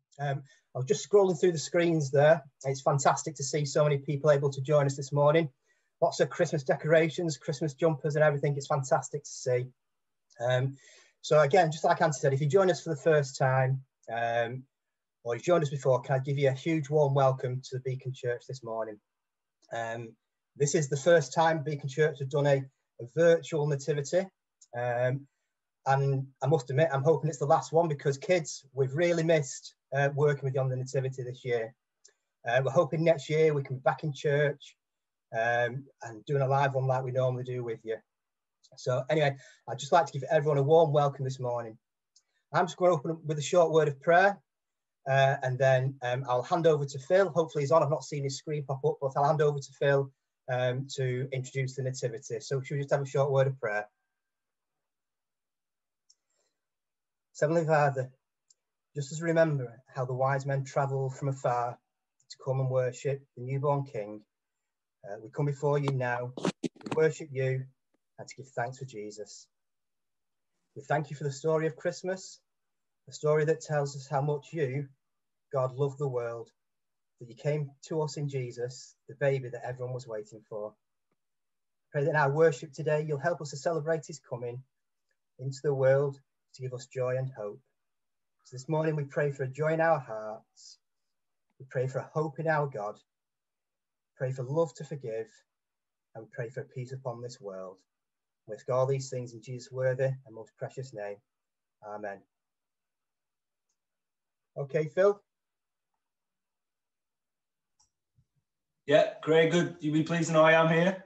I was just scrolling through the screens there. It's fantastic to see so many people able to join us this morning. Lots of Christmas decorations, Christmas jumpers and everything. It's fantastic to see. So again, just like Andy said, if you join us for the first time or you've joined us before, can I give you a huge warm welcome to the Beacon Church this morning. This is the first time Beacon Church have done a virtual nativity. And I must admit, I'm hoping it's the last one, because kids, we've really missed working with you on the nativity this year. We're hoping next year we can be back in church and doing a live one like we normally do with you. So anyway, I'd just like to give everyone a warm welcome this morning. I'm just going to open up with a short word of prayer, and then I'll hand over to Phil. Hopefully he's on. I've not seen his screen pop up, but I'll hand over to Phil to introduce the nativity. So should we just have a short word of prayer? Heavenly Father, just as we remember how the wise men travelled from afar to come and worship the newborn King, we come before you now to worship you and to give thanks for Jesus. We thank you for the story of Christmas, a story that tells us how much you, God, loved the world, that you came to us in Jesus, the baby that everyone was waiting for. Pray that in our worship today, you'll help us to celebrate his coming into the world to give us joy and hope. So this morning we pray for a joy in our hearts. We pray for a hope in our God. Pray for love to forgive, and we pray for peace upon this world. We ask all these things in Jesus' worthy and most precious name. Amen. Okay, Phil. Yeah, Craig, good. You'll be pleased to know I am here.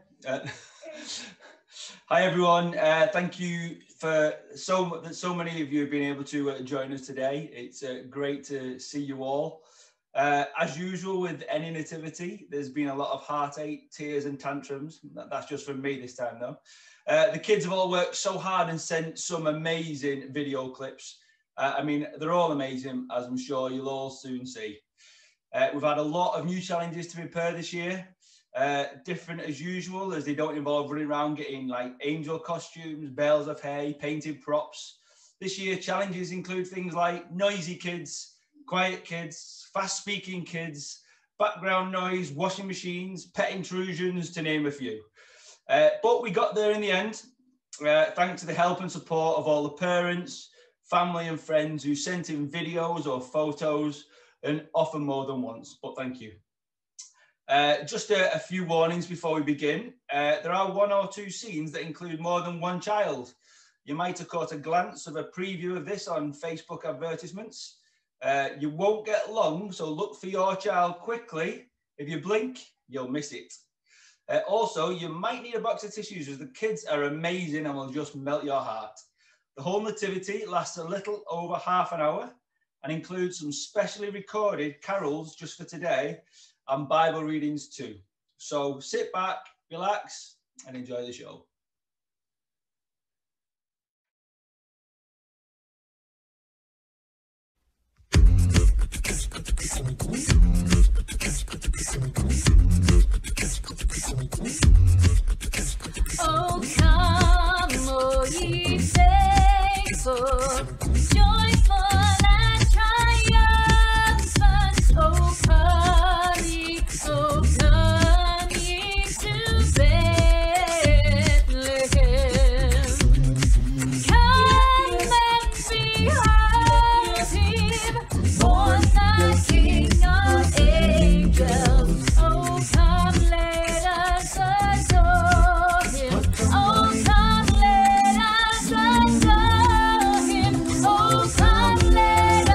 Hi, everyone. Thank you for so many of you have been able to join us today. It's great to see you all. As usual with any nativity, there's been a lot of heartache, tears and tantrums. That's just from me this time though. The kids have all worked so hard and sent some amazing video clips. I mean, they're all amazing, as I'm sure you'll all soon see. We've had a lot of new challenges to prepare this year. Different as usual, as they don't involve running around getting like angel costumes, bales of hay, painted props. This year, challenges include things like noisy kids, quiet kids, fast-speaking kids, background noise, washing machines, pet intrusions, to name a few. But we got there in the end, thanks to the help and support of all the parents, family and friends who sent in videos or photos, and often more than once, but thank you. Just a few warnings before we begin. There are one or two scenes that include more than one child. You might have caught a glance of a preview of this on Facebook advertisements. You won't get long, so look for your child quickly. If you blink, you'll miss it. Also, you might need a box of tissues, as the kids are amazing and will just melt your heart. The whole nativity lasts a little over half an hour and includes some specially recorded carols just for today, and Bible readings too. So sit back, relax, and enjoy the show. Oh, come, O ye faithful, joyful and triumphant. Oh, come ye to Bethlehem. Come and behold him, born the King of angels. Oh, come, let us adore him. Oh, come, let us adore him. Oh, come, let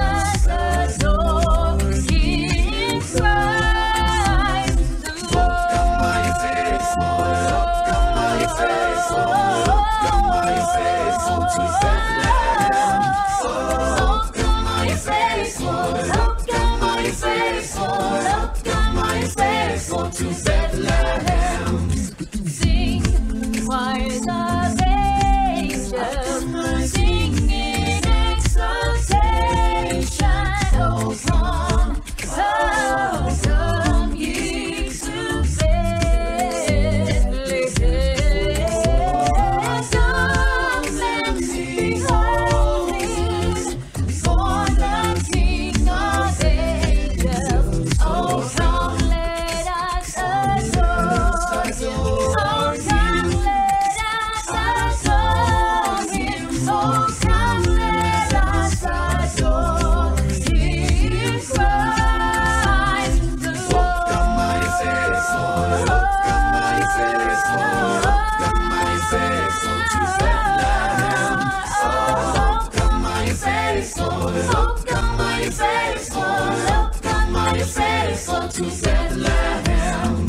faithful, oh come are you faithful, oh come are you faithful to Bethlehem.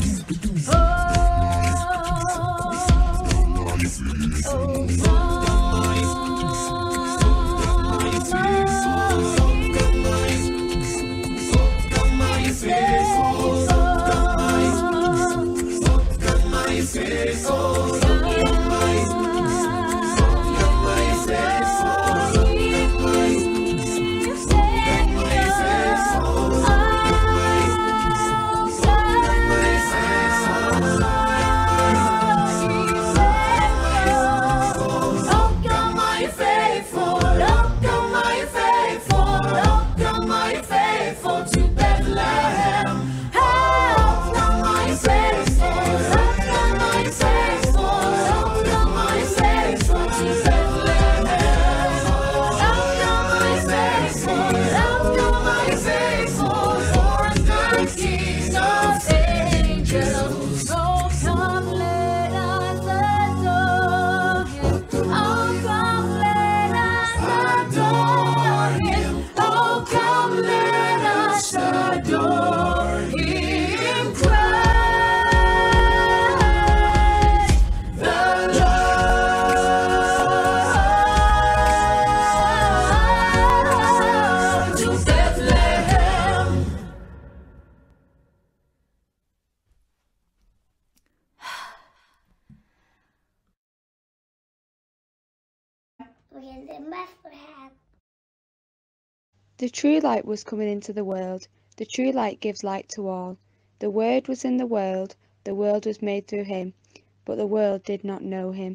The true light was coming into the world. The true light gives light to all. The Word was in the world was made through him, but the world did not know him.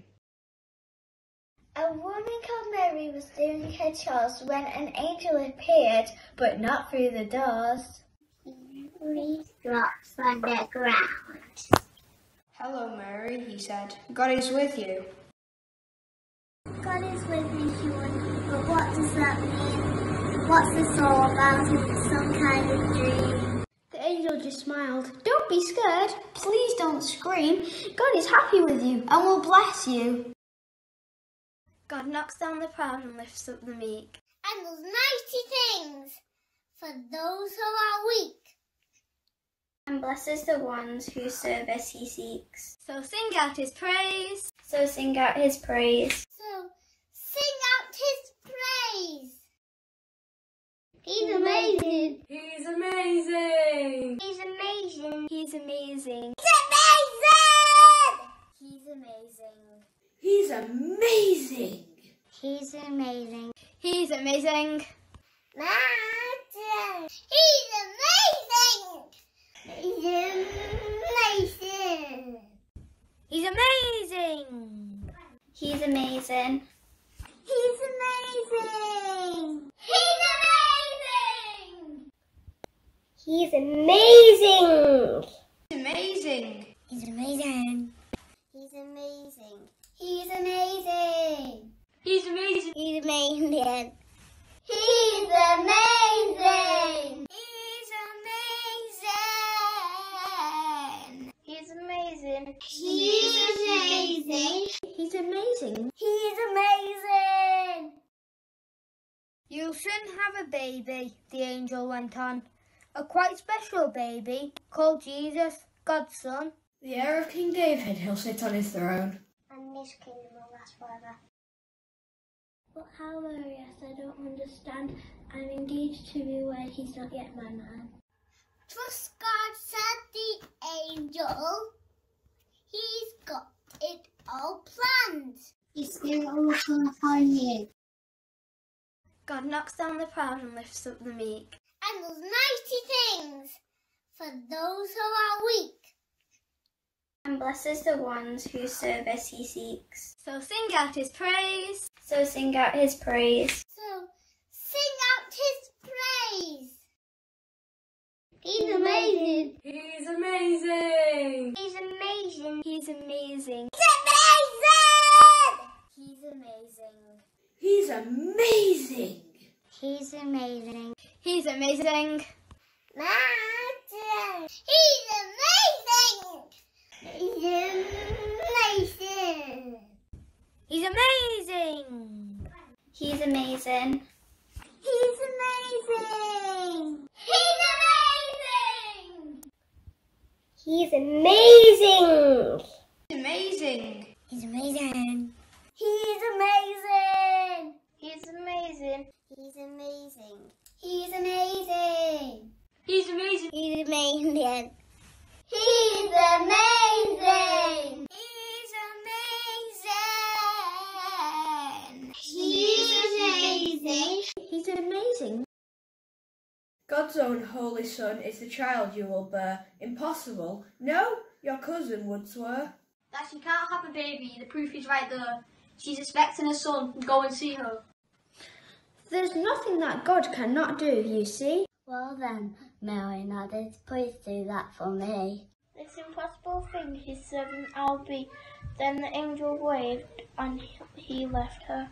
A woman called Mary was doing her chores when an angel appeared, but not through the doors. He drops on the ground. Hello, Mary, he said. God is with you. God is with me, she wondered, but what does that mean? What's this all about? Is it some kind of dream? The angel just smiled. Don't be scared. Please don't scream. God is happy with you and will bless you. God knocks down the proud and lifts up the meek. And does mighty things for those who are weak. And blesses the ones whose service he seeks. So sing out his praise. So sing out his praise. So sing out his praise. He's amazing. He's amazing. He's amazing. He's amazing. He's amazing. He's amazing. He's amazing. He's amazing. Martin. He's amazing. He's amazing. He's amazing. He's amazing. He's amazing. He's amazing. He's amazing. He's amazing. He's amazing. He's amazing. He's amazing. He's amazing. He's amazing. He's amazing. He's amazing. He's amazing. He's amazing. He's amazing. You'll soon have a baby, the angel went on. A quite special baby called Jesus, God's son. The heir of King David, he'll sit on his throne. And this kingdom will last forever. But how, Marius? I don't understand. I'm engaged to be wed. He's not yet my man. Trust God, said the angel. He's got it all planned. His spirit will come upon you. God knocks down the proud and lifts up the meek. And does mighty things for those who are weak. And blesses the ones whose service he seeks. So sing out his praise. So sing out his praise. So sing out his praise. He's amazing. He's amazing. He's amazing. He's amazing. He's amazing. He's amazing. He's amazing. He's amazing. Martin. He's amazing. He's amazing. He's amazing. He's amazing. amazing! He's amazing! He's amazing! He's amazing. He's amazing! He's amazing. He's amazing! He's amazing! He's amazing! He's amazing. He's amazing! He's amazing! He's amazing. God's own Holy Son is the child you will bear. Impossible? No, your cousin would swear. That she can't have a baby, the proof is right there. She's expecting a son, go and see her. There's nothing that God cannot do, you see. Well then, Mary nodded, please do that for me. This impossible thing his servant I'll be. Then the angel waved and he left her.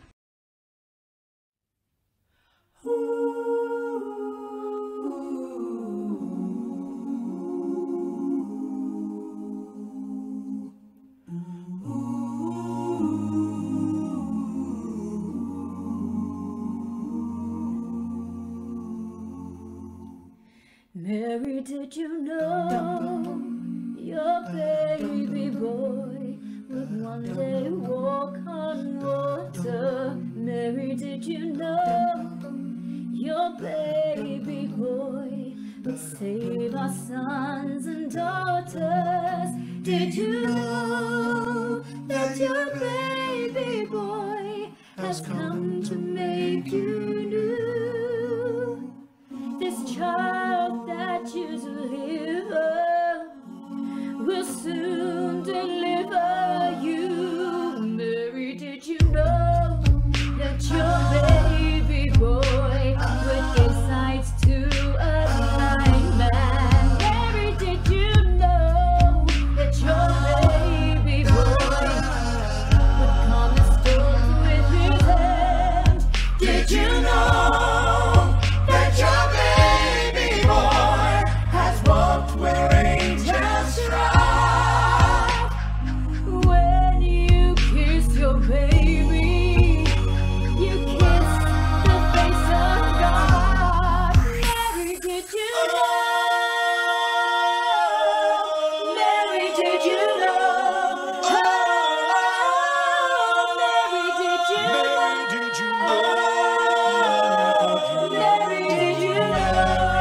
Mary, did you know your baby boy would one day walk on water? Mary, did you know your baby boy would save our sons and daughters? Did you know that your baby boy has come to make you new? This child that you deliver will soon deliver you. Mary, did you know that your baby boy would give sight to a blind man? Mary, did you know that your baby boy would calm the storm with his hand? Did you know that your baby boy has walked where angels strive? When you kiss your baby, you kiss the face of God. Mary, did you know? Mary, did you know? Mary, did you know? Mary, did you know?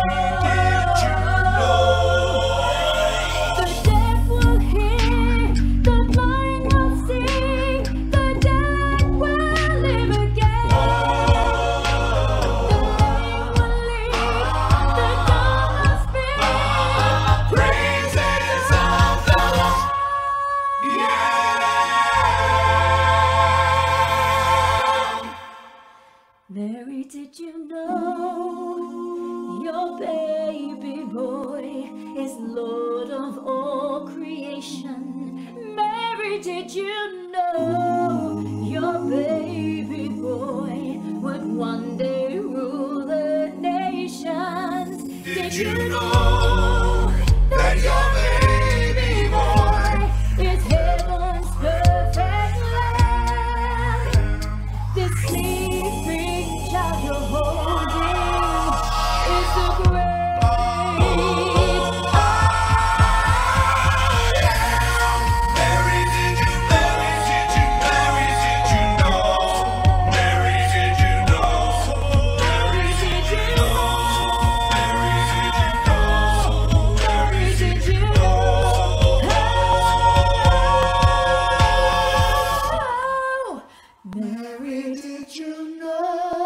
The deaf will hear, the blind will see, the dead will live again. The lame will leap, the dumb will speak. Praises of the Lord. Mary, did you know your baby boy is Lord of all creation? Mary, did you know your baby boy would one day rule the nations? Did you know that your baby boy is heaven's perfect lamb? This sleeping child you're holding is the great Mary, did you know? Mary, did you know? Mary, did you know? Mary, did you know? Mary, did you know? Mary, did you know? Mary, did you know?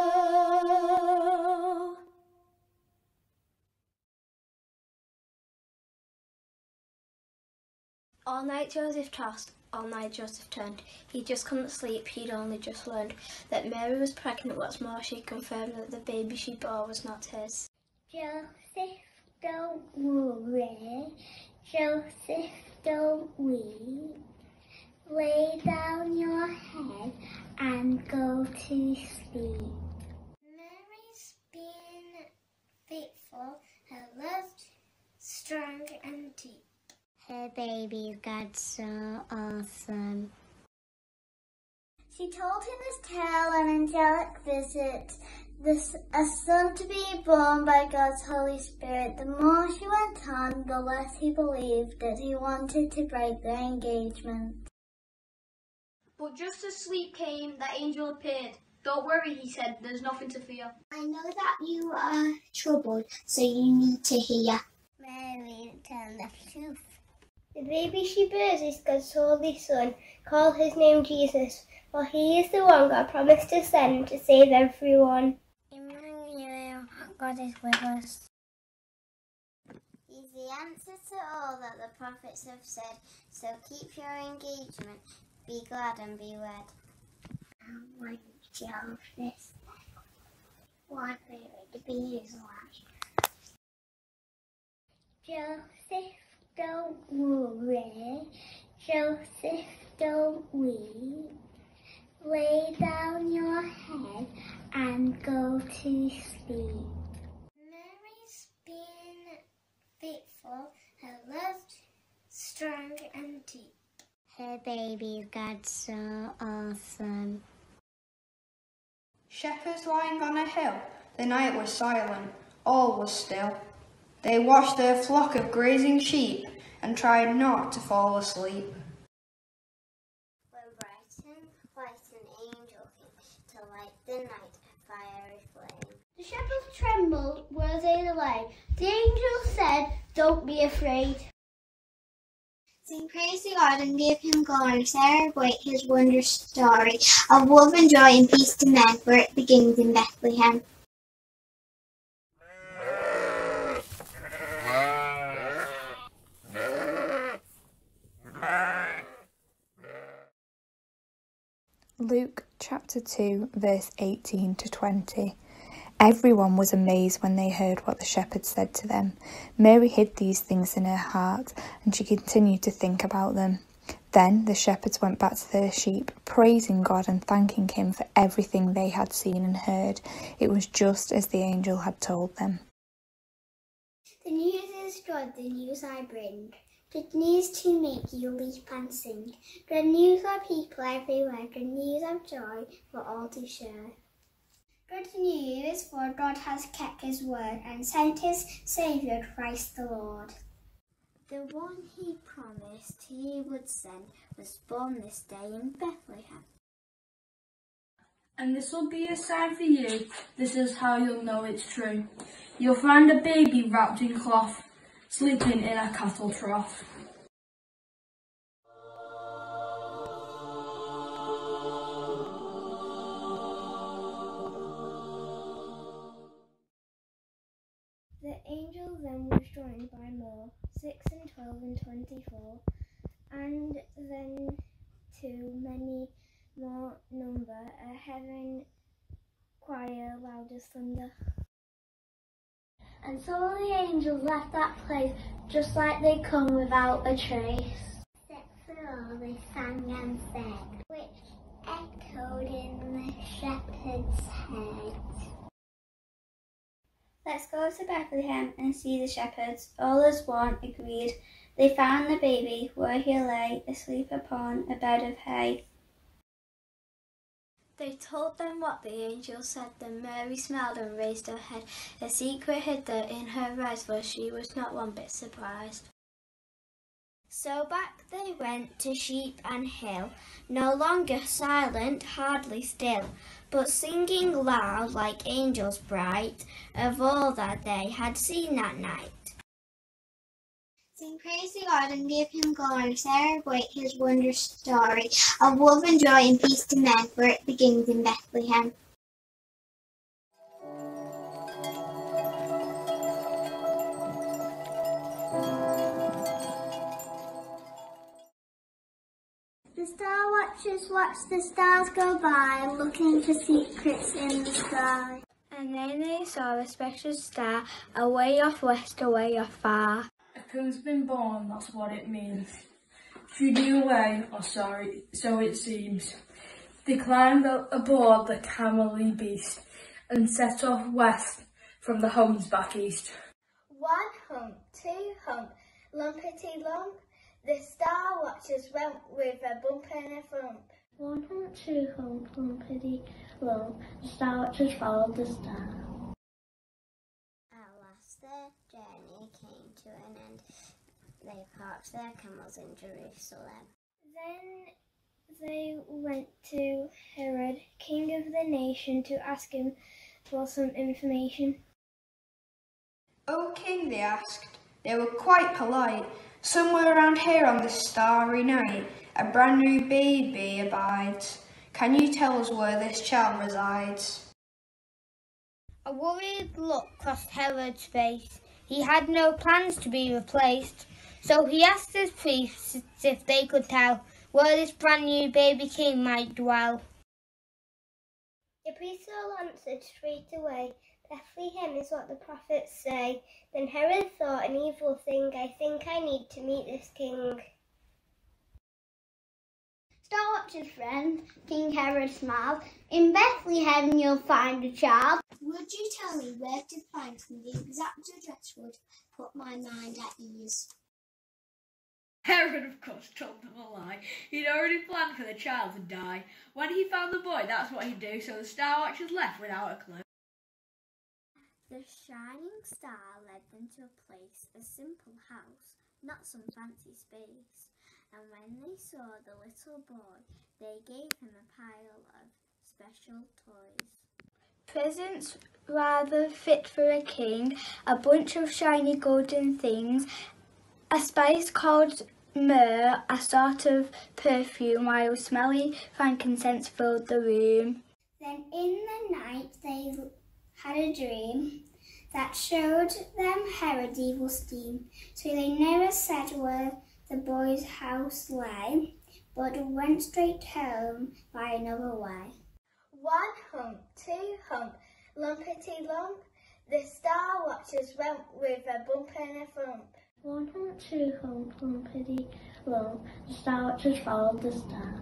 All night Joseph tossed, all night Joseph turned. He just couldn't sleep, he'd only just learned that Mary was pregnant. What's more, she confirmed that the baby she bore was not his. Joseph, don't worry. Joseph, don't weep. Lay down your head and go to sleep. Mary's been faithful, her love strong and deep. Her baby's God's so awesome. She told him this tale, an angelic visit A son to be born by God's Holy Spirit. The more she went on, the less he believed that he wanted to break their engagement. But just as sleep came, the angel appeared. Don't worry, he said, there's nothing to fear. I know that you are troubled, so you need to hear. Mary, tell the truth. The baby she bears is God's Holy Son. Call his name Jesus, for he is the one God promised to send to save everyone. Emmanuel, God is with us. He's the answer to all that the prophets have said, so keep your engagement, be glad and be wed. When Joseph, what will it be his wife? Joseph, don't worry. Joseph, don't weep. Lay down your head and go to sleep. Mary's been faithful, her love strong and deep. Her baby's God's so awesome. Shepherds lying on a hill, the night was silent, all was still. They watched their flock of grazing sheep and tried not to fall asleep. When bright and white an angel came to light the night a fiery flame. The shepherds trembled where they lay. The angel said, "Don't be afraid. Sing praise to God and give him glory. Celebrate his wondrous story of love and joy and peace to men, for it begins in Bethlehem." Luke chapter 2 verse 18 to 20. Everyone was amazed when they heard what the shepherds said to them. Mary hid these things in her heart, and she continued to think about them. Then the shepherds went back to their sheep, praising God and thanking him for everything they had seen and heard. It was just as the angel had told them. The news is good, the news I bring. Good news to make you leap and sing. Good news for people everywhere. Good news of joy for all to share. Good news, for God has kept his word and sent his Saviour Christ the Lord. The one he promised he would send was born this day in Bethlehem. And this will be a sign for you. This is how you'll know it's true. You'll find a baby wrapped in cloth, sleeping in a cattle trough. The angel then was joined by more, 6 and 12 and 24, and then to many more number, a heaven choir loud as thunder. And so the angels left that place, just like they come without a trace. Except for all they sang and said, which echoed in the shepherd's head. Let's go to Bethlehem and see the shepherds. All as one agreed. They found the baby where he lay, asleep upon a bed of hay. They told them what the angel said, then Mary smiled and raised her head. A secret hid in her eyes, for she was not one bit surprised. So back they went to sheep and hill, no longer silent, hardly still, but singing loud like angels bright, of all that they had seen that night. Sing praise to God and give him glory, celebrate his wondrous story of love and joy and peace to men, for it begins in Bethlehem. The star watchers watch the stars go by, looking for secrets in the sky. And then they saw a special star, away off west, away off far. A king's been born, that's what it means. Shooting away, or sorry, so it seems. They climbed aboard the camelly beast and set off west from the homes back east. One hump, two hump, lumpety lump. The star watchers went with a bump and a thump. One hump, two hump, humpity lump, the Star Watchers followed the star. At last their journey came to an end. They parked their camels in Jerusalem. Then they went to Herod, king of the nation, to ask him for some information. "O king," they asked. They were quite polite. "Somewhere around here on this starry night, a brand new baby abides. Can you tell us where this child resides?" A worried look crossed Herod's face. He had no plans to be replaced, so he asked his priests if they could tell where this brand new baby king might dwell. The priests all answered straight away, "Bethlehem is what the prophets say." Then Herod thought an evil thing, "I think I need to meet this king." Star Watcher's friend, King Herod smiled. "In Bethlehem you'll find a child." "Would you tell me where to find him? The exact address would put my mind at ease." Herod, of course, told them a lie. He'd already planned for the child to die. When he found the boy, that's what he'd do, so the Star Watchers left without a clue. The shining star led them to a place, a simple house, not some fancy space. And when they saw the little boy, they gave him a pile of special toys. Presents rather fit for a king, a bunch of shiny golden things, a spice called myrrh, a sort of perfume, while smelly frankincense filled the room. Then in the night they had a dream that showed them Herod's evil scheme. So they never said where the boy's house lay, but went straight home by another way. One hump, two hump, lumpity lump, the Star Watchers went with a bump and a thump. One hump, two hump, lumpity lump, the Star Watchers followed the star.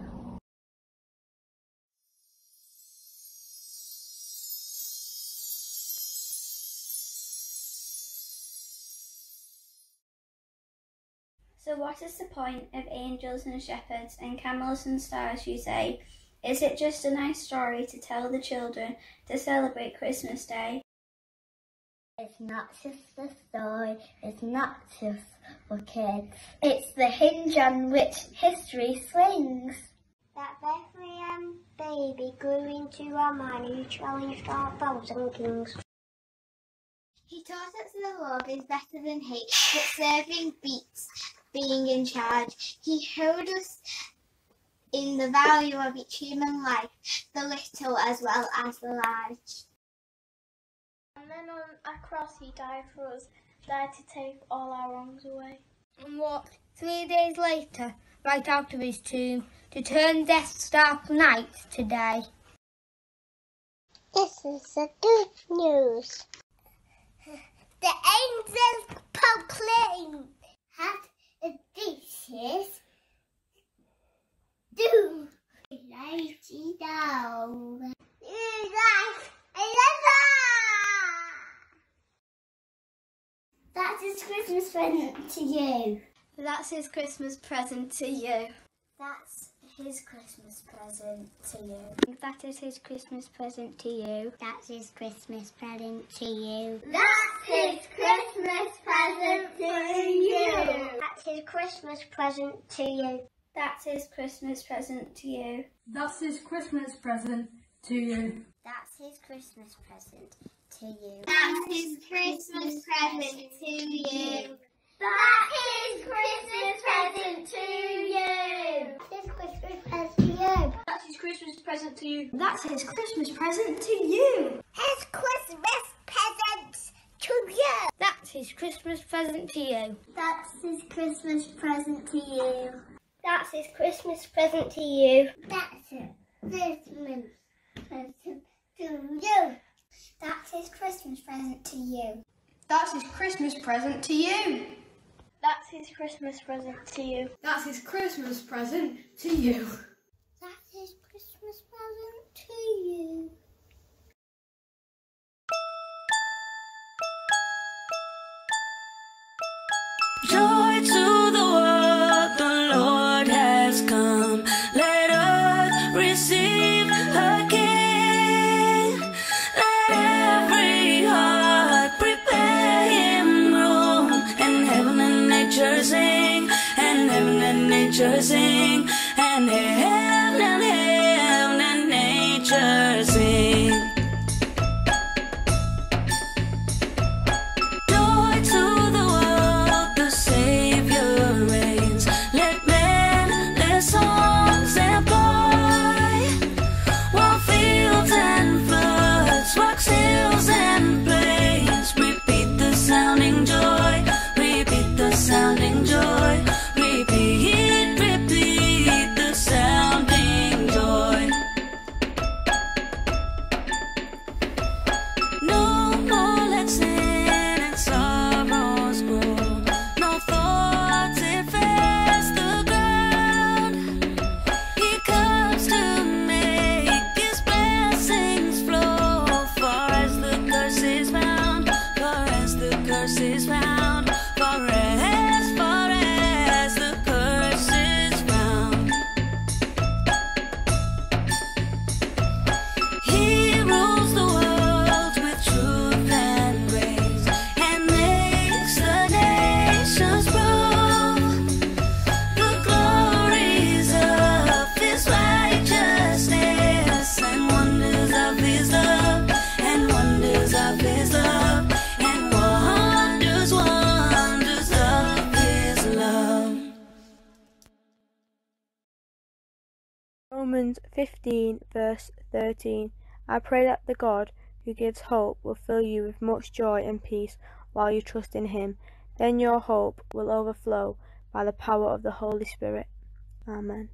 So what is the point of angels and shepherds and camels and stars, you say? Is it just a nice story to tell the children to celebrate Christmas Day? It's not just a story, it's not just for kids. It's the hinge on which history swings. That Bethlehem baby grew into a man who challenged our 1,000 kings. He taught us that love is better than hate, that serving beats being in charge. He showed us in the value of each human life, the little as well as the large. And then on a cross he died for us, died to take all our wrongs away. And walked 3 days later, right out of his tomb, to turn death's dark night to day. This is the good news. The angels proclaim had Odysseus do mighty down. That's his Christmas present to you. That's his Christmas present to you. That's his Christmas present to you. That is his Christmas present to you. That's his Christmas present to you. That's his Christmas present to you. That's his Christmas present to you. That's his Christmas present to you. That's his Christmas present to you. That's his Christmas present to you. That's his Christmas present to you. That's his Christmas present to you. That's his Christmas present to That's his Christmas present to you. you. His Christmas present to you. That's his Christmas present to you. That's his Christmas present to you. That's his Christmas present to you. That's his Christmas present to you. That's his Christmas present to you. That's his Christmas present to you. That's his Christmas present to you. That's his Christmas present to you. That's his Christmas present to you. Joy to the world, the Lord has come. Let earth nature sing, and heaven and nature sing. Joy to the world, the Savior reigns. Let men their songs employ, while fields and floods, rocks, hills and plains repeat the sounding joy, repeat the sounding joy, repeat, repeat the sounding joy. No more let sin and sorrows grow, no thoughts infest the ground. He comes to make his blessings flow, far as the curse is found, far as the curse is found, far as the curse is found. He rules the world with truth and grace, and makes the nations prove the glories of his righteousness, and wonders of his love, and wonders of his love, and wonders, wonders of his love. Romans 15 verse 13. I pray that the God who gives hope will fill you with much joy and peace while you trust in him. Then your hope will overflow by the power of the Holy Spirit. Amen.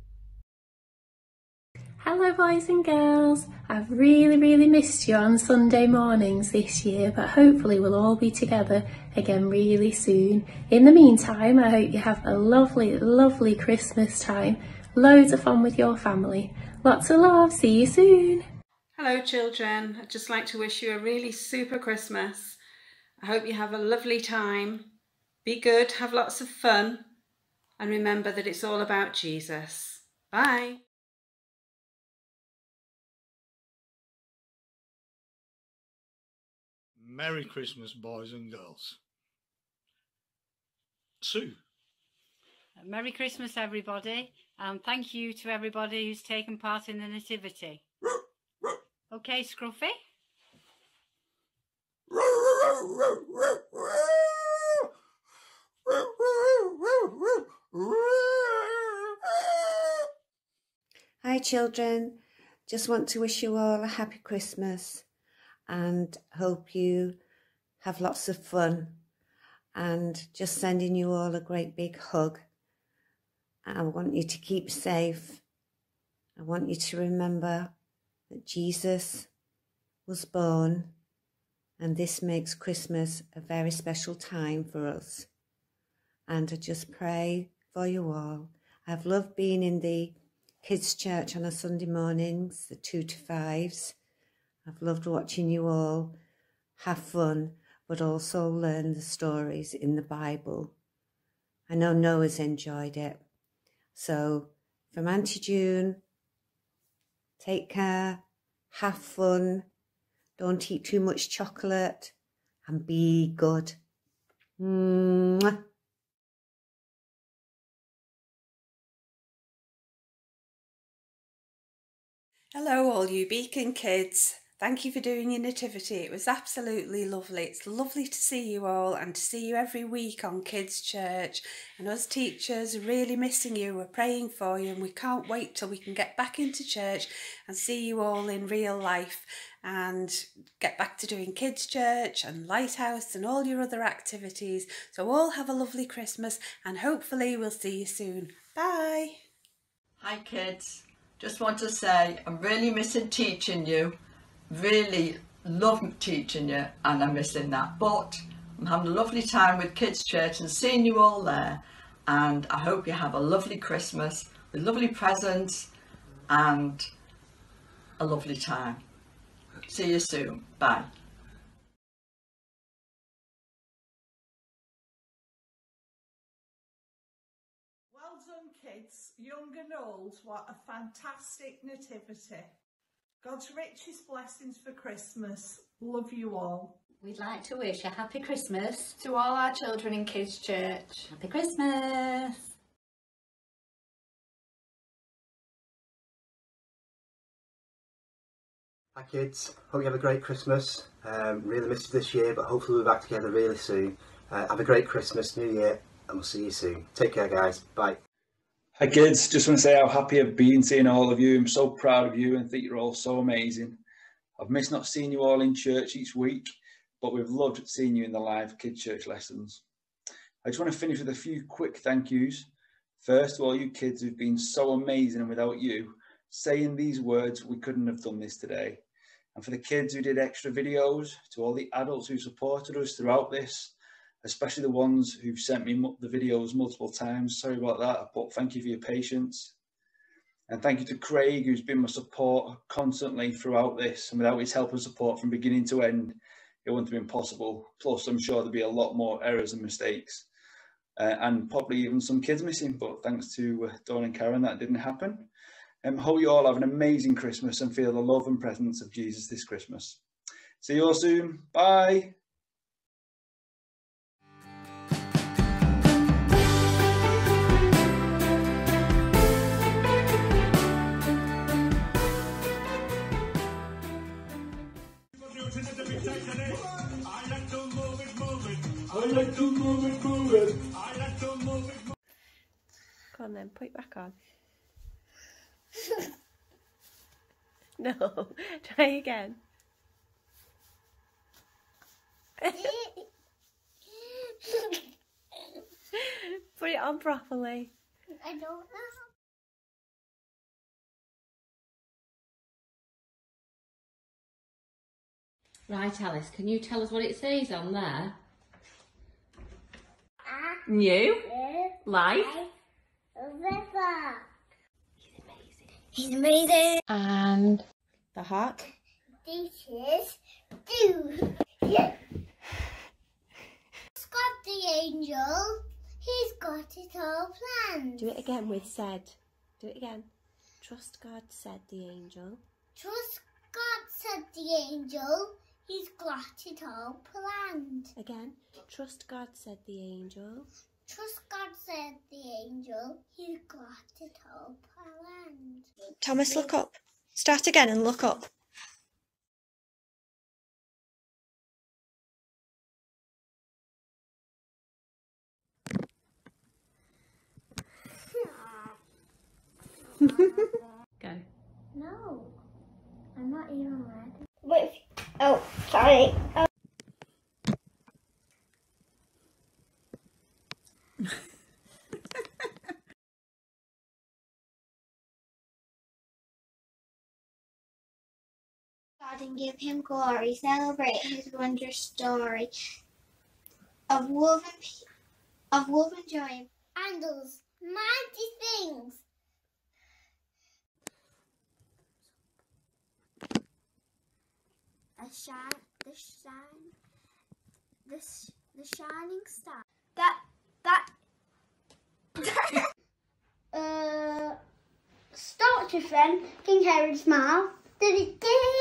Hello boys and girls, I've really missed you on Sunday mornings this year, but hopefully we'll all be together again really soon. In the meantime, I hope you have a lovely Christmas time, loads of fun with your family. Lots of love, see you soon. Hello children, I'd just like to wish you a really super Christmas. I hope you have a lovely time. Be good, have lots of fun, and remember that it's all about Jesus. Bye. Merry Christmas, boys and girls. Sue. Merry Christmas, everybody, and thank you to everybody who's taken part in the Nativity. Okay, Scruffy? Hi children, just want to wish you all a happy Christmas and hope you have lots of fun, and just sending you all a great big hug. I want you to keep safe. I want you to remember that Jesus was born, and this makes Christmas a very special time for us. And I just pray for you all. I've loved being in the kids' church on a Sunday mornings, the 2 to 5s. I've loved watching you all have fun, but also learn the stories in the Bible. I know Noah's enjoyed it. So from Auntie June, take care, have fun, don't eat too much chocolate, and be good. Mwah. Hello all you Beacon kids. Thank you for doing your nativity. It was absolutely lovely. It's lovely to see you all and to see you every week on Kids Church. And us teachers are really missing you. We're praying for you and we can't wait till we can get back into church and see you all in real life and get back to doing Kids Church and Lighthouse and all your other activities. So all have a lovely Christmas and hopefully we'll see you soon. Bye. Hi kids. Just want to say I'm really missing teaching you. Really love teaching you and I'm missing that, but I'm having a lovely time with Kids Church and seeing you all there, and I hope you have a lovely Christmas with lovely presents and a lovely time. See you soon. Bye. Well done kids, young and old, what a fantastic nativity. God's richest blessings for Christmas. Love you all. We'd like to wish a happy Christmas to all our children in Kids Church. Happy Christmas! Hi kids, hope you have a great Christmas. Really missed you this year, but hopefully we'll be back together really soon. Have a great Christmas, New Year, and we'll see you soon. Take care guys, bye. Hi kids, just want to say how happy I've been seeing all of you. I'm so proud of you and think you're all so amazing. I've missed not seeing you all in church each week, but we've loved seeing you in the live kids church lessons. I just want to finish with a few quick thank yous. First, to all you kids who've been so amazing, and without you saying these words, we couldn't have done this today. And for the kids who did extra videos, to all the adults who supported us throughout this, especially the ones who've sent me the videos multiple times. Sorry about that, but thank you for your patience. And thank you to Craig, who's been my support constantly throughout this. And without his help and support from beginning to end, it wouldn't have been possible. Plus, I'm sure there'd be a lot more errors and mistakes. And probably even some kids missing, but thanks to Dawn and Karen, that didn't happen. Hope you all have an amazing Christmas and feel the love and presence of Jesus this Christmas. See you all soon. Bye. Go on then, put it back on. No, try again. Put it on properly. I don't know. Right, Alice, can you tell us what it says on there? New Life. River. He's amazing. And the heart. This is do. Yeah. He's got the angel. He's got it all planned. Do it again with said. Do it again. Trust God, said the angel. Trust God, said the angel. He's got it all planned. Again. Trust God, said the angel. Trust God, said the angel. He's got it all planned. Thomas, look up. Start again and look up. Go. No, I'm not even ready. Wait. Oh, sorry. Oh. God and give him glory. Celebrate his wondrous story of love and joy. Handles mighty things. The shining star. Stopped your friend, King Herod's mouth. Did it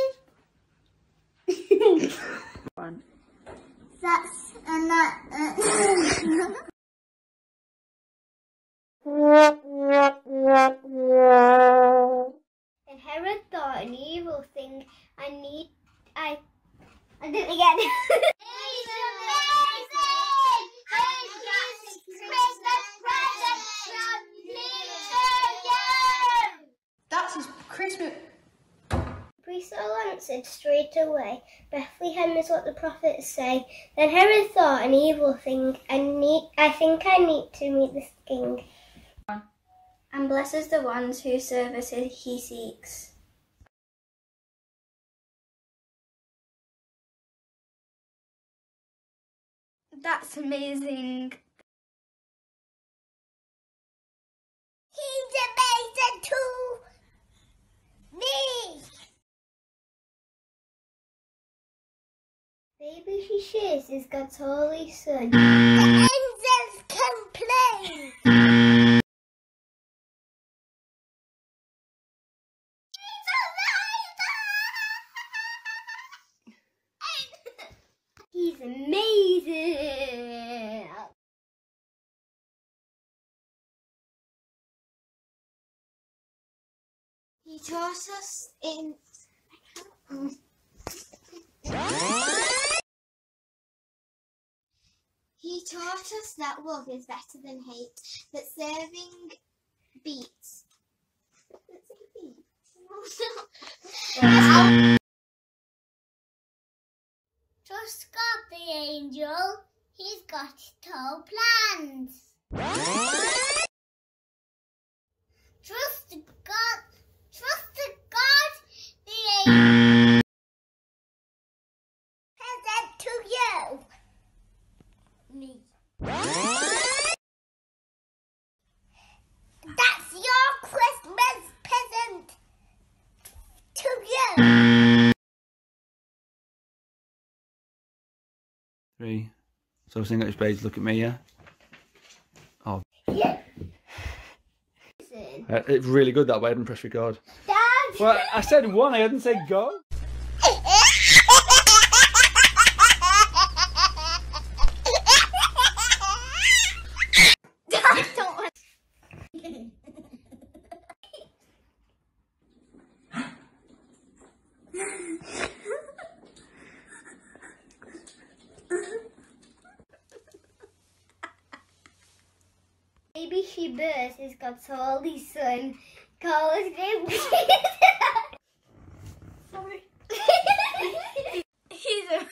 did? One. That's and that. And Herod thought an evil thing. I did it again. It's amazing! Christmas present from you! That's his Christmas. Priest all answered straight away, Bethlehem is what the prophets say. Then Herod thought an evil thing. I think I need to meet this king. And blesses the ones whose services he seeks. That's amazing. He's amazing to me. Baby she shares is God's holy son. The angels can play. He's amazing. He taught us in He taught us that love is better than hate, that serving beats. Trust God the angel, he's got it all planned. Trust God the angel. Present to you. Me. That's your Christmas present to you. 3. So sing at his page, look at me, yeah? Oh. Yeah. It's really good that way, I didn't press record. Dad. Well, I said 1, I didn't say go. Baby she burst has got all his son called him. Sorry. He's a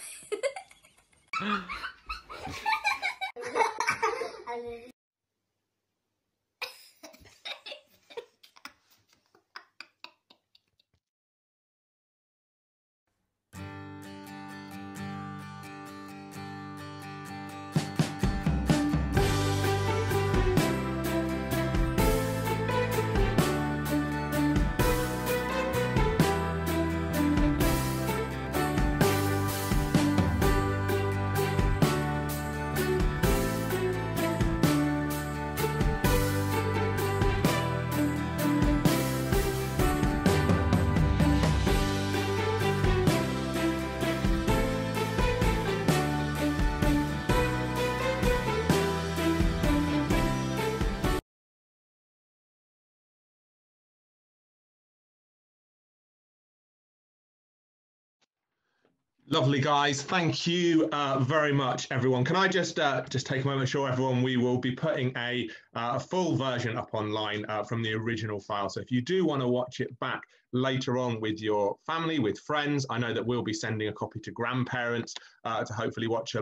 Lovely, guys. Thank you very much, everyone. Can I just take a moment to show everyone we will be putting a full version up online from the original file. So if you do want to watch it back later on with your family, with friends, I know that we'll be sending a copy to grandparents to hopefully watch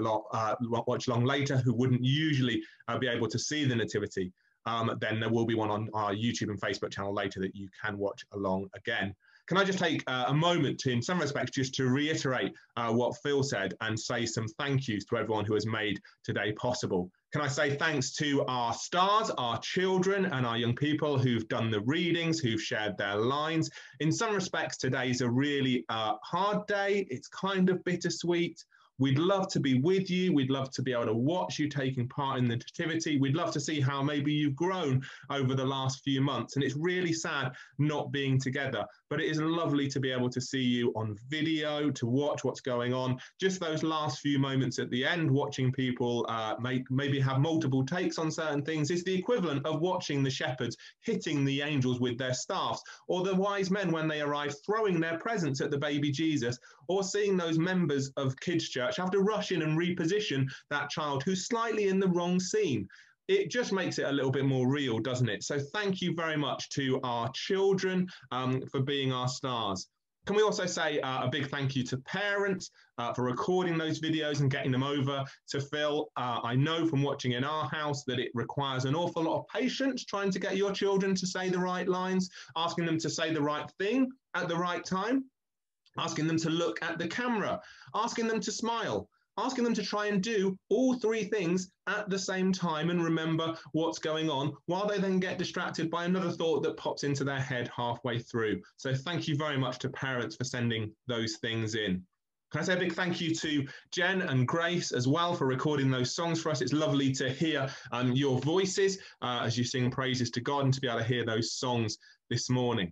along later who wouldn't usually be able to see the nativity. Then there will be one on our YouTube and Facebook channel later that you can watch along again. Can I just take a moment to, in some respects, just to reiterate what Phil said and say some thank yous to everyone who has made today possible. Can I say thanks to our stars, our children and our young people who've done the readings, who've shared their lines. In some respects, today's a really hard day. It's kind of bittersweet. We'd love to be with you. We'd love to be able to watch you taking part in the nativity. We'd love to see how maybe you've grown over the last few months. And it's really sad not being together, but it is lovely to be able to see you on video, to watch what's going on. Just those last few moments at the end, watching people maybe have multiple takes on certain things is the equivalent of watching the shepherds hitting the angels with their staffs, or the wise men when they arrive throwing their presents at the baby Jesus, or seeing those members of Kids Church have to rush in and reposition that child who's slightly in the wrong scene. It just makes it a little bit more real, doesn't it? So thank you very much to our children for being our stars. Can we also say a big thank you to parents for recording those videos and getting them over to Phil. I know from watching in our house that it requires an awful lot of patience trying to get your children to say the right lines, asking them to say the right thing at the right time, asking them to look at the camera, asking them to smile, asking them to try and do all three things at the same time and remember what's going on, while they then get distracted by another thought that pops into their head halfway through. So thank you very much to parents for sending those things in. Can I say a big thank you to Jen and Grace as well for recording those songs for us. It's lovely to hear your voices as you sing praises to God and to be able to hear those songs this morning.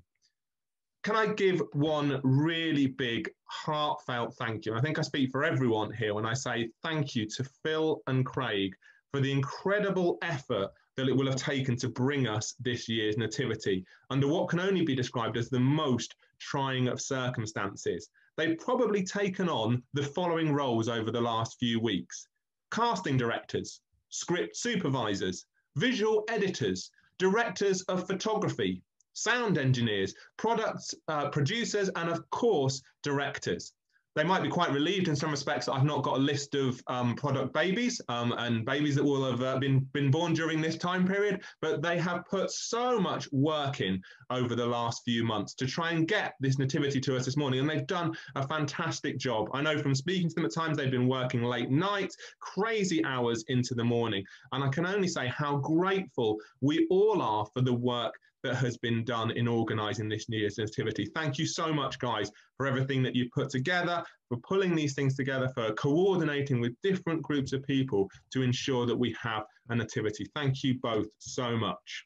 Can I give one really big, heartfelt thank you? I think I speak for everyone here when I say thank you to Phil and Craig for the incredible effort that it will have taken to bring us this year's nativity under what can only be described as the most trying of circumstances. they've probably taken on the following roles over the last few weeks: casting directors, script supervisors, visual editors, directors of photography, sound engineers, product producers, and of course, directors. They might be quite relieved in some respects that I've not got a list of product babies and babies that will have been born during this time period, but they have put so much work in over the last few months to try and get this nativity to us this morning, and they've done a fantastic job. I know from speaking to them at times they've been working late nights, crazy hours into the morning, and I can only say how grateful we all are for the work that has been done in organising this New Year's nativity. Thank you so much, guys, for everything that you've put together, for pulling these things together, for coordinating with different groups of people to ensure that we have a nativity. Thank you both so much.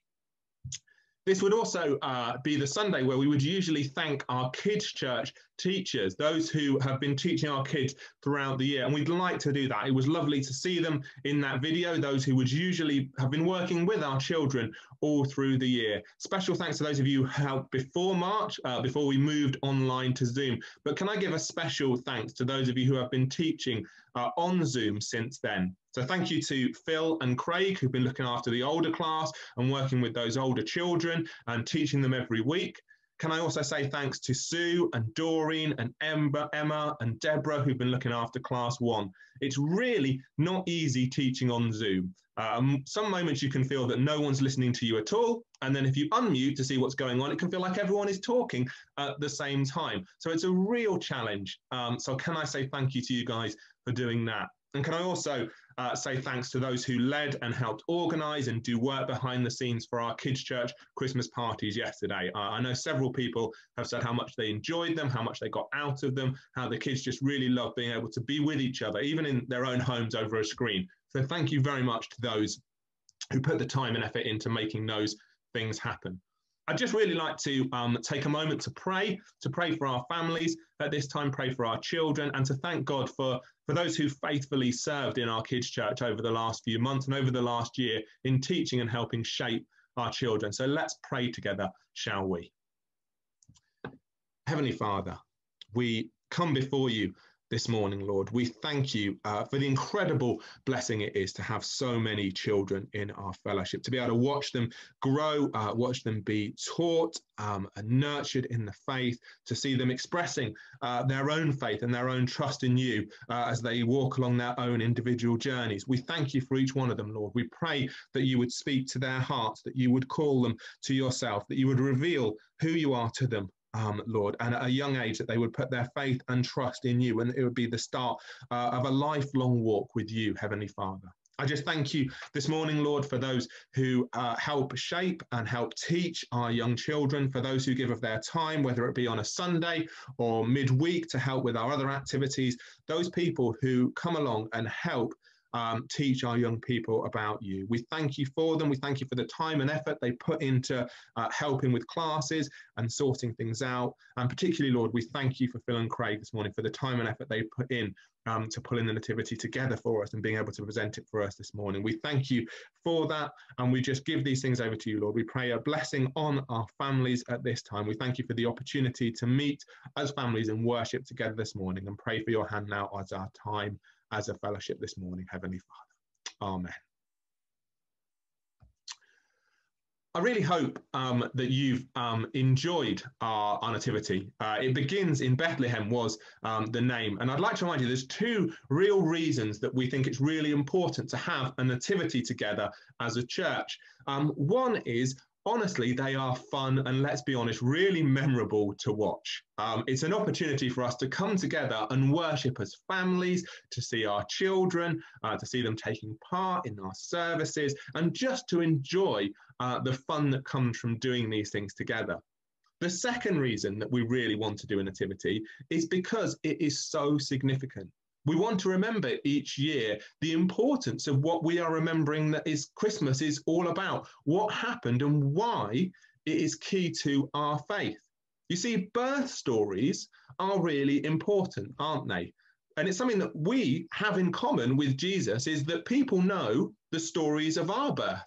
This would also be the Sunday where we would usually thank our kids' church teachers, those who have been teaching our kids throughout the year. And we'd like to do that. It was lovely to see them in that video, those who would usually have been working with our children all through the year. Special thanks to those of you who helped before March, before we moved online to Zoom. But can I give a special thanks to those of you who have been teaching on Zoom since then? So thank you to Phil and Craig, who've been looking after the older class and working with those older children and teaching them every week. Can I also say thanks to Sue and Doreen and Emma and Deborah, who've been looking after class 1. It's really not easy teaching on Zoom. Some moments you can feel that no one's listening to you at all. And then if you unmute to see what's going on, it can feel like everyone is talking at the same time. So it's a real challenge. So can I say thank you to you guys for doing that? And can I also say thanks to those who led and helped organise and do work behind the scenes for our kids' church Christmas parties yesterday. I know several people have said how much they enjoyed them, how much they got out of them, how the kids just really love being able to be with each other, even in their own homes over a screen. So thank you very much to those who put the time and effort into making those things happen. I'd just really like to take a moment to pray for our families at this time, pray for our children, and to thank God for those who faithfully served in our kids' church over the last few months and over the last year in teaching and helping shape our children. So let's pray together, shall we? Heavenly Father, we come before you this morning, Lord. We thank you for the incredible blessing it is to have so many children in our fellowship, to be able to watch them grow, watch them be taught and nurtured in the faith, to see them expressing their own faith and their own trust in you as they walk along their own individual journeys. We thank you for each one of them, Lord. We pray that you would speak to their hearts, that you would call them to yourself, that you would reveal who you are to them, Lord, and at a young age that they would put their faith and trust in you, and it would be the start of a lifelong walk with you, Heavenly Father. I just thank you this morning, Lord, for those who help shape and help teach our young children, for those who give of their time, whether it be on a Sunday or midweek to help with our other activities, those people who come along and help teach our young people about you. We thank you for them. We thank you for the time and effort they put into helping with classes and sorting things out. And particularly, Lord, we thank you for Phil and Craig this morning for the time and effort they put in to pulling the nativity together for us and being able to present it for us this morning. We thank you for that, and we just give these things over to you, Lord. We pray a blessing on our families at this time. We thank you for the opportunity to meet as families and worship together this morning, and pray for your hand now as our time as a fellowship this morning, Heavenly Father. Amen. I really hope that you've enjoyed our nativity. It begins in Bethlehem was the name. And I'd like to remind you there's two real reasons that we think it's really important to have a nativity together as a church. One is, honestly, they are fun and, let's be honest, really memorable to watch. It's an opportunity for us to come together and worship as families, to see our children, to see them taking part in our services, and just to enjoy the fun that comes from doing these things together. The second reason that we really want to do a nativity is because it is so significant. We want to remember each year the importance of what we are remembering that is Christmas is all about, what happened and why it is key to our faith. You see, birth stories are really important, aren't they? And it's something that we have in common with Jesus, is that people know the stories of our birth.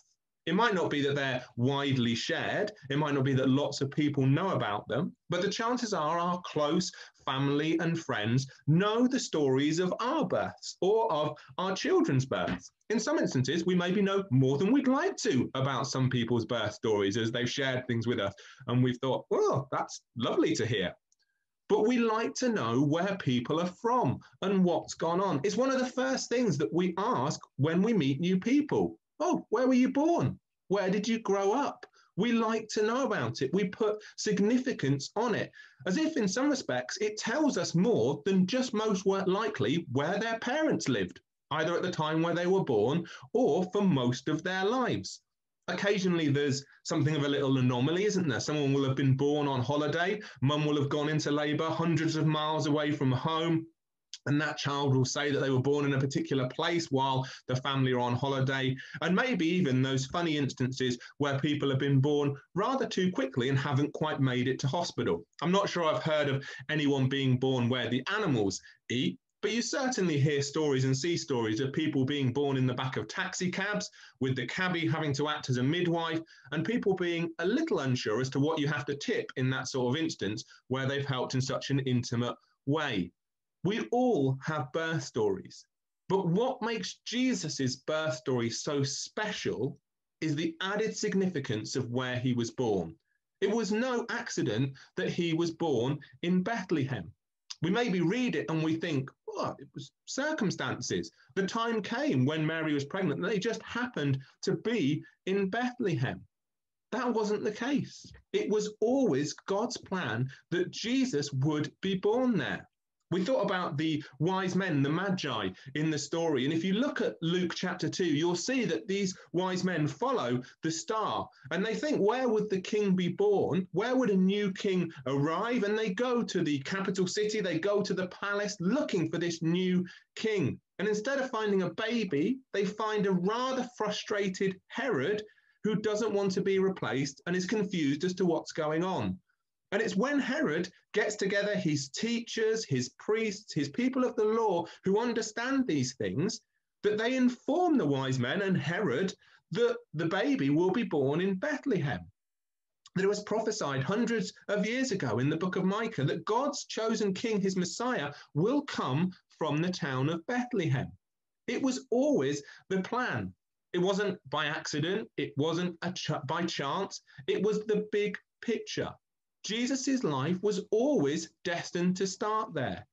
It might not be that they're widely shared. It might not be that lots of people know about them, but the chances are our close family and friends know the stories of our births or of our children's births. In some instances, we maybe know more than we'd like to about some people's birth stories as they've shared things with us. And we've thought, well, that's lovely to hear. But we like to know where people are from and what's gone on. It's one of the first things that we ask when we meet new people. Oh, where were you born? Where did you grow up? We like to know about it. We put significance on it, as if in some respects it tells us more than just most likely where their parents lived, either at the time where they were born or for most of their lives. Occasionally there's something of a little anomaly, isn't there? Someone will have been born on holiday, mum will have gone into labour hundreds of miles away from home, and that child will say that they were born in a particular place while the family are on holiday. And maybe even those funny instances where people have been born rather too quickly and haven't quite made it to hospital. I'm not sure I've heard of anyone being born where the animals eat, but you certainly hear stories and see stories of people being born in the back of taxi cabs, with the cabbie having to act as a midwife, and people being a little unsure as to what you have to tip in that sort of instance where they've helped in such an intimate way. We all have birth stories, but what makes Jesus's birth story so special is the added significance of where he was born. It was no accident that he was born in Bethlehem. We maybe read it and we think, oh, it was circumstances. The time came when Mary was pregnant and they just happened to be in Bethlehem. That wasn't the case. It was always God's plan that Jesus would be born there. We thought about the wise men, the Magi, in the story. And if you look at Luke chapter 2, you'll see that these wise men follow the star and they think, where would the king be born? Where would a new king arrive? And they go to the capital city, they go to the palace looking for this new king. And instead of finding a baby, they find a rather frustrated Herod who doesn't want to be replaced and is confused as to what's going on. And it's when Herod gets together his teachers, his priests, his people of the law who understand these things, that they inform the wise men and Herod that the baby will be born in Bethlehem. That it was prophesied hundreds of years ago in the book of Micah that God's chosen king, his Messiah, will come from the town of Bethlehem. It was always the plan. It wasn't by accident. It wasn't by chance. It was the big picture. Jesus' life was always destined to start there.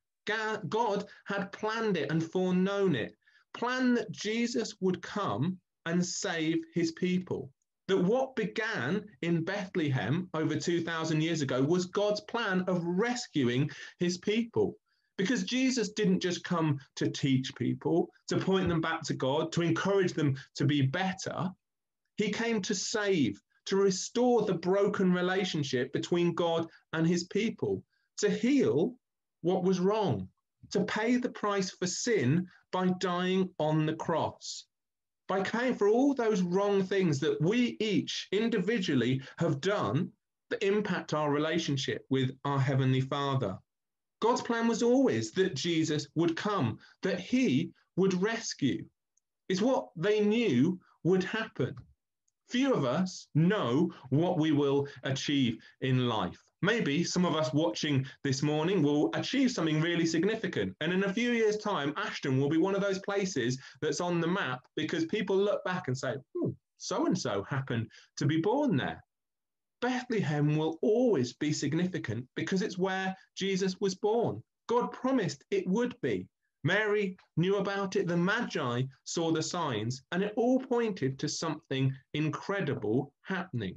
God had planned it and foreknown it, planned that Jesus would come and save his people. That what began in Bethlehem over 2,000 years ago was God's plan of rescuing his people. Because Jesus didn't just come to teach people, to point them back to God, to encourage them to be better. He came to save, to restore the broken relationship between God and his people, to heal what was wrong, to pay the price for sin by dying on the cross, by paying for all those wrong things that we each individually have done that impact our relationship with our Heavenly Father. God's plan was always that Jesus would come, that he would rescue. It's what they knew would happen. Few of us know what we will achieve in life. Maybe some of us watching this morning will achieve something really significant. And in a few years' time, Ashton will be one of those places that's on the map because people look back and say, so-and-so happened to be born there. Bethlehem will always be significant because it's where Jesus was born. God promised it would be. Mary knew about it, the Magi saw the signs, and it all pointed to something incredible happening.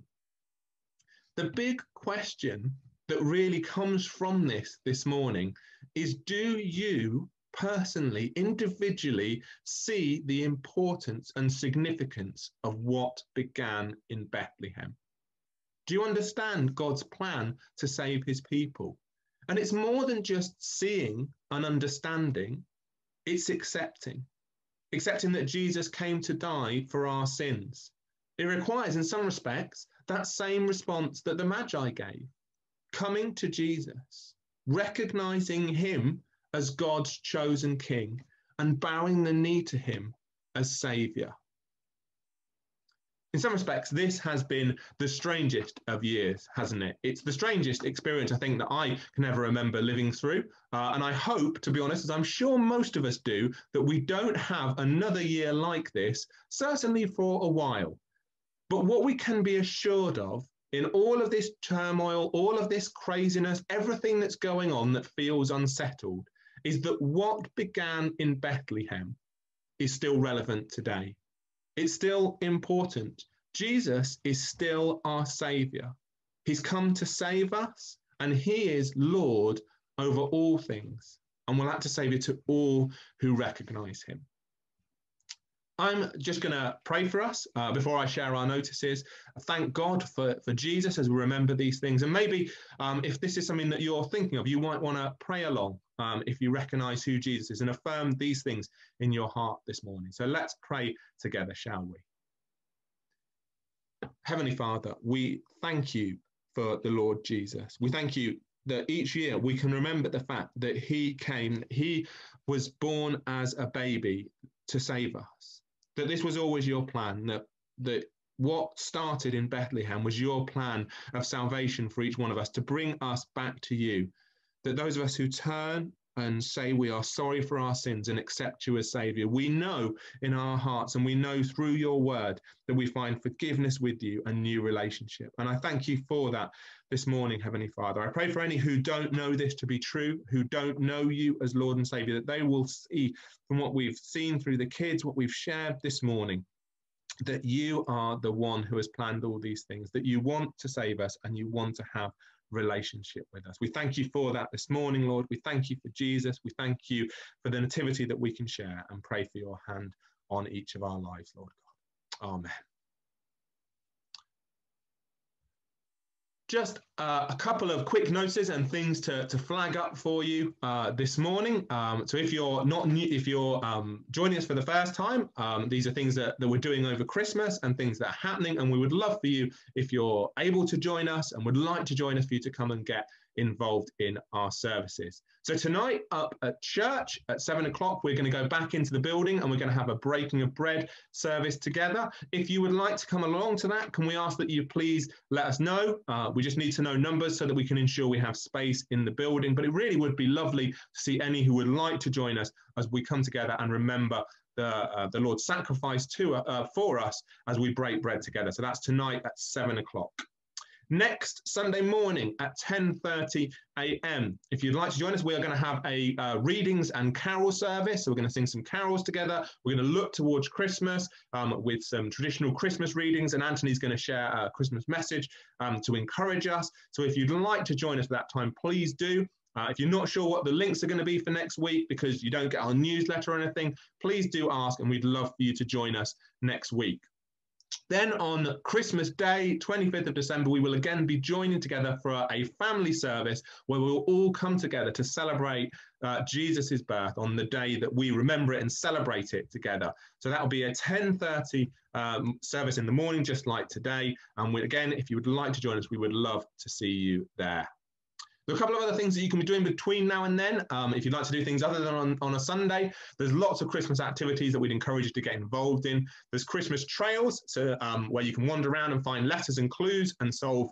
The big question that really comes from this morning is, do you personally, individually, see the importance and significance of what began in Bethlehem? Do you understand God's plan to save his people? And it's more than just seeing and understanding. It's accepting that Jesus came to die for our sins. It requires, in some respects, that same response that the Magi gave, coming to Jesus, recognizing him as God's chosen king and bowing the knee to him as Savior. In some respects, this has been the strangest of years, hasn't it? It's the strangest experience, I think, that I can ever remember living through. And I hope, to be honest, as I'm sure most of us do, that we don't have another year like this, certainly for a while. But what we can be assured of in all of this turmoil, all of this craziness, everything that's going on that feels unsettled, is that what began in Bethlehem is still relevant today. It's still important. Jesus is still our Saviour. He's come to save us, and he is Lord over all things, and will act as Saviour to all who recognise him. I'm just going to pray for us before I share our notices. Thank God for Jesus as we remember these things. And maybe if this is something that you're thinking of, you might want to pray along if you recognise who Jesus is and affirm these things in your heart this morning. So let's pray together, shall we? Heavenly Father, we thank you for the Lord Jesus. We thank you that each year we can remember the fact that he came, he was born as a baby to save us. That this was always your plan, that what started in Bethlehem was your plan of salvation for each one of us, to bring us back to you. That those of us who turn and say we are sorry for our sins and accept you as Saviour, we know in our hearts and we know through your word that we find forgiveness with you and new relationship. And I thank you for that this morning, Heavenly Father. I pray for any who don't know this to be true, who don't know you as Lord and Saviour, that they will see from what we've seen through the kids, what we've shared this morning, that you are the one who has planned all these things, that you want to save us and you want to have relationship with us. We thank you for that this morning, Lord. We thank you for Jesus. We thank you for the nativity that we can share, and pray for your hand on each of our lives, Lord God. Amen. Just a couple of quick notices and things to flag up for you this morning. So if you're not new, if you're joining us for the first time, these are things that we're doing over Christmas and things that are happening. And we would love for you, if you're able to join us and would like to join us, for you to come and get involved in our services. So tonight up at church at 7 o'clock, we're going to go back into the building and we're going to have a breaking of bread service together. If you would like to come along to that, can we ask that you please let us know? We just need to know numbers so that we can ensure we have space in the building. But it really would be lovely to see any who would like to join us as we come together and remember the Lord's sacrifice for us as we break bread together. So that's tonight at 7 o'clock. Next Sunday morning at 10:30 a.m. If you'd like to join us, we are going to have a readings and carol service. So we're going to sing some carols together. We're going to look towards Christmas with some traditional Christmas readings, and Anthony's going to share a Christmas message to encourage us. So if you'd like to join us at that time, please do. If you're not sure what the links are going to be for next week because you don't get our newsletter or anything, please do ask, and we'd love for you to join us next week. Then on Christmas Day, 25th of December, we will again be joining together for a family service where we'll all come together to celebrate Jesus's birth on the day that we remember it and celebrate it together. So that'll be a 10:30 service in the morning, just like today. And again, if you would like to join us, we would love to see you there. There are a couple of other things that you can be doing between now and then. If you'd like to do things other than on a Sunday, there's lots of Christmas activities that we'd encourage you to get involved in. There's Christmas trails, so where you can wander around and find letters and clues and solve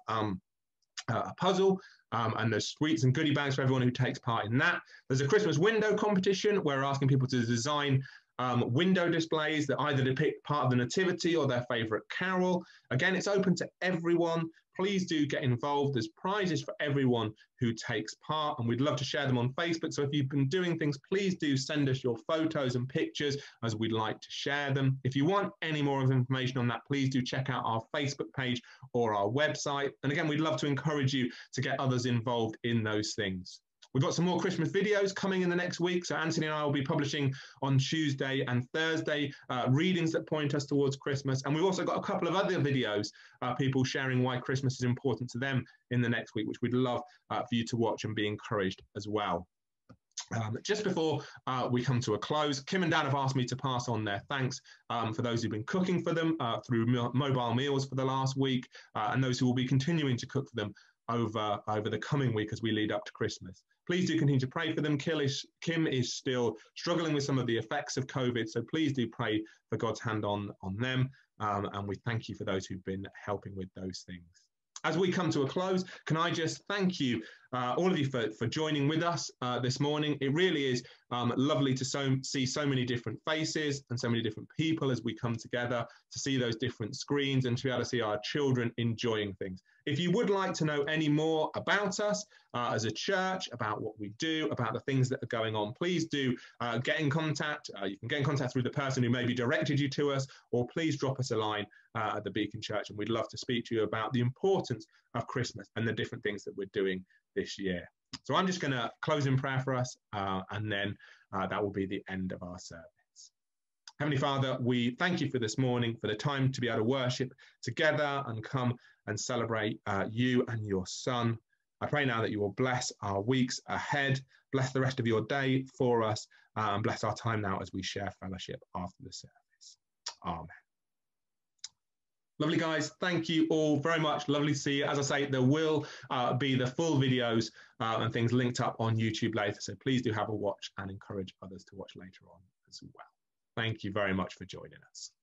a puzzle. And there's sweets and goodie bags for everyone who takes part in that. There's a Christmas window competition where we're asking people to design window displays that either depict part of the nativity or their favourite carol. Again, it's open to everyone. Please do get involved. There's prizes for everyone who takes part, and we'd love to share them on Facebook. So if you've been doing things, please do send us your photos and pictures, as we'd like to share them. If you want any more information on that, please do check out our Facebook page or our website. And again, we'd love to encourage you to get others involved in those things. We've got some more Christmas videos coming in the next week. So Anthony and I will be publishing on Tuesday and Thursday readings that point us towards Christmas. And we've also got a couple of other videos, people sharing why Christmas is important to them in the next week, which we'd love for you to watch and be encouraged as well. Just before we come to a close, Kim and Dan have asked me to pass on their thanks for those who've been cooking for them through mobile meals for the last week, and those who will be continuing to cook for them over the coming week as we lead up to Christmas. please do continue to pray for them. Kim is still struggling with some of the effects of COVID, so please do pray for God's hand on them. And we thank you for those who've been helping with those things. As we come to a close, can I just thank you, all of you, for joining with us this morning. It really is lovely to see so many different faces and so many different people as we come together to see those different screens and to be able to see our children enjoying things. If you would like to know any more about us as a church, about what we do, about the things that are going on, please do get in contact. You can get in contact through the person who maybe directed you to us, or please drop us a line at the Beacon Church, and we'd love to speak to you about the importance of Christmas and the different things that we're doing this year. So I'm just going to close in prayer for us, and then that will be the end of our service. Heavenly Father, we thank you for this morning, for the time to be able to worship together and come and celebrate you and your Son. I pray now that you will bless our weeks ahead, bless the rest of your day for us, and bless our time now as we share fellowship after the service. Amen. Lovely, guys. Thank you all very much. Lovely to see you. As I say, there will be the full videos and things linked up on YouTube later. So please do have a watch and encourage others to watch later on as well. Thank you very much for joining us.